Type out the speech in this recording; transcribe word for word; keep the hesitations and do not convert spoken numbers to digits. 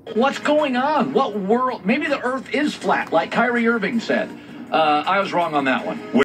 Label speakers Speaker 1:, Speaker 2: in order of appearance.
Speaker 1: What's going on? What world? Maybe the Earth is flat, like Kyrie Irving said. Uh, I was wrong on that one.